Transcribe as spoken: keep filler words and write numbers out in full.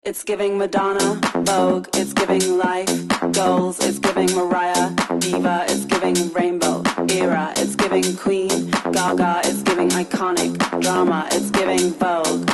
It's giving Madonna, Vogue, it's giving life, goals, it's giving Mariah, Diva, it's giving Rainbow, Era, it's giving Queen, Gaga, it's giving iconic, drama, it's giving Vogue.